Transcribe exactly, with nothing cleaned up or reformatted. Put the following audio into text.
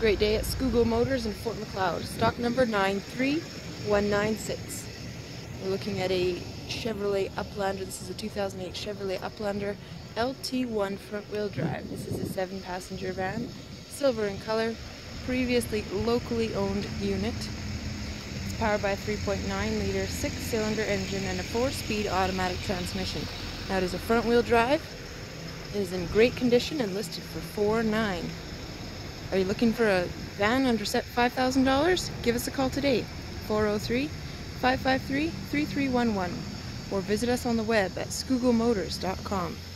great day at Scougall Motors in Fort Macleod. Stock number nine three one nine six. We're looking at a Chevrolet Uplander. This is a two thousand eight Chevrolet Uplander L T one front wheel drive. This is a seven passenger van, silver in color, previously locally owned unit. It's powered by a three point nine liter six cylinder engine and a four speed automatic transmission. Now it is a front wheel drive. It is in great condition and listed for four nine. Are you looking for a van under five thousand dollars? Give us a call today, four oh three, five five three, three three one one, or visit us on the web at Scougall Motors dot com.